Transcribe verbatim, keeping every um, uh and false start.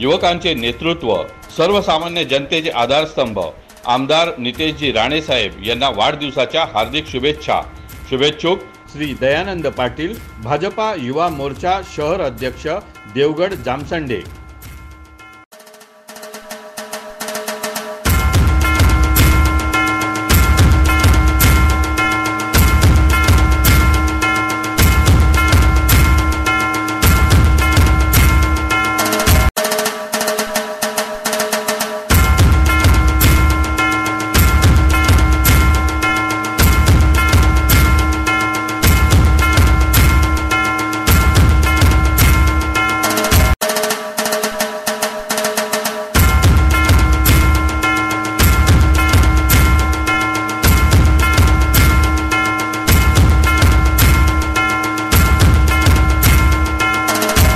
युवकांचे नेतृत्व, सर्वसामान्य जनतेचे आधारस्तंभ आमदार नितेशजी राणे साहेब यांना वाढदिवसाच्या हार्दिक शुभेच्छा। शुभेच्छुक श्री दयानंद पाटील, भाजपा युवा मोर्चा शहर अध्यक्ष, देवगड जामसंडे।